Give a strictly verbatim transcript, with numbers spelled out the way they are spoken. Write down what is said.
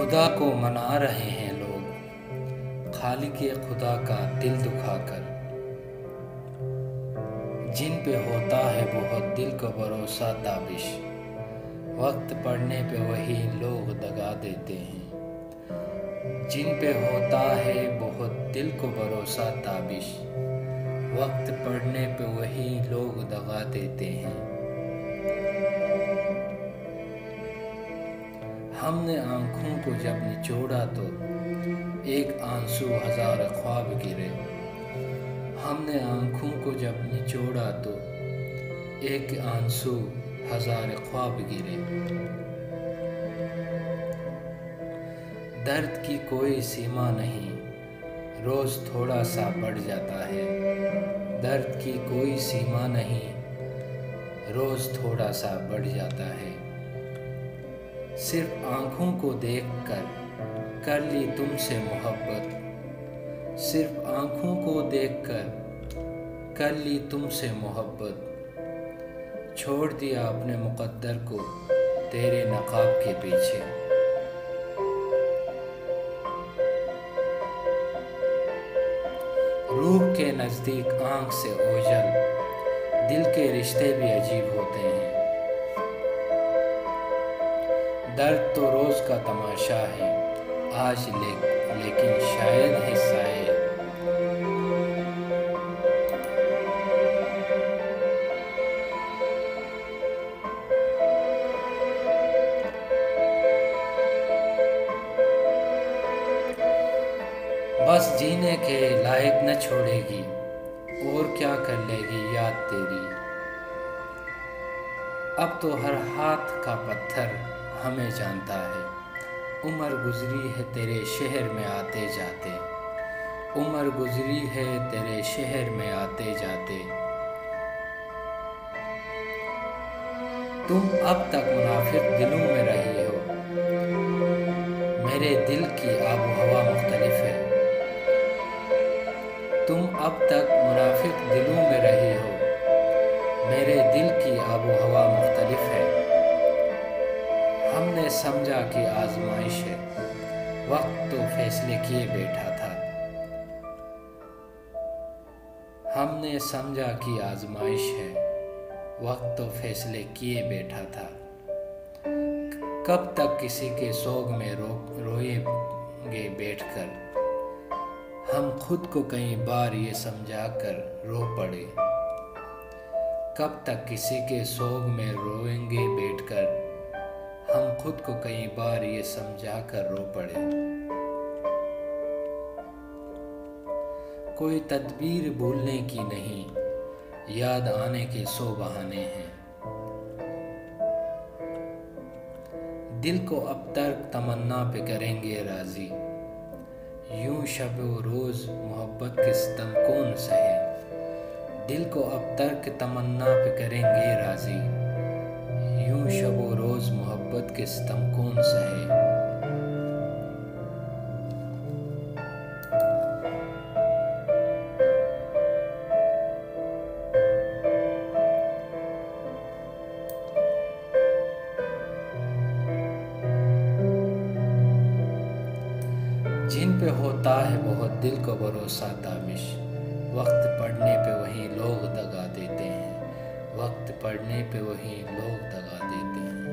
खुदा को मना रहे हैं लोग, खालिक़े खुदा का दिल दुखाकर। जिन पे होता है बहुत दिल को भरोसा ताबिश, वक्त पड़ने पे वही लोग दगा देते हैं। जिन पे होता है बहुत दिल को भरोसा ताबिश, वक्त पड़ने पे वही लोग दगा देते हैं। हमने आँखों को जब निचोड़ा तो एक आंसू हजार ख्वाब गिरे। हमने आँखों को जब निचोड़ा तो एक आंसू हजार ख्वाब गिरे। दर्द की कोई सीमा नहीं, रोज़ थोड़ा सा बढ़ जाता है। दर्द की कोई सीमा नहीं, रोज़ थोड़ा सा बढ़ जाता है। सिर्फ आँखों को देखकर कर ली तुमसे मोहब्बत। सिर्फ आँखों को देखकर कर ली तुमसे मोहब्बत। छोड़ दिया अपने मुक़द्दर को तेरे नक़ाब के पीछे। रूह के नज़दीक आँख से ओझल, दिल के रिश्ते भी अजीब होते हैं। दर्द तो रोज़ का तमाशा है आज ले, लेकिन शायद है साए। बस जीने के लायक न छोड़ेगी, और क्या कर लेगी याद तेरी। अब तो हर हाथ का पत्थर हमें जानता है। उम्र गुजरी है तेरे शहर में आते जाते। उम्र गुजरी है तेरे शहर में आते जाते। तुम अब तक मुनाफिक दिलों में रही हो, मेरे दिल की आबो हवा मुख्तलिफ है। तुम अब तक मुनाफिक दिलों में रही हो, मेरे दिल की आबो हवा मुख्तलिफ है। हमने समझा कि आजमाइश है, वक्त तो फैसले किए बैठा था। हमने समझा कि आजमाइश है, वक्त तो फैसले किए बैठा था। कब तक किसी के सोग में रो रोएंगे बैठकर। हम खुद को कई बार ये समझा कर रो पड़े। कब तक किसी के सोग में रोएंगे बैठकर। हम खुद को कई बार ये समझा कर रो पड़े। कोई तदबीर भूलने की नहीं, याद आने के सौ बहाने हैं। दिल को अब तक तमन्ना पे करेंगे राजी, यूं शब रोज़ मोहब्बत के सितम कौन सहे। दिल को अब तक तमन्ना पे करेंगे राजी, यूं शब रोज़ मोहब्बत के सितम कौन सहे। जिन पे होता है बहुत दिल को भरोसा ताबिश, वक्त पड़ने पे वही लोग दगा देते हैं। वक्त पड़ने पे वही लोग दगा देते हैं।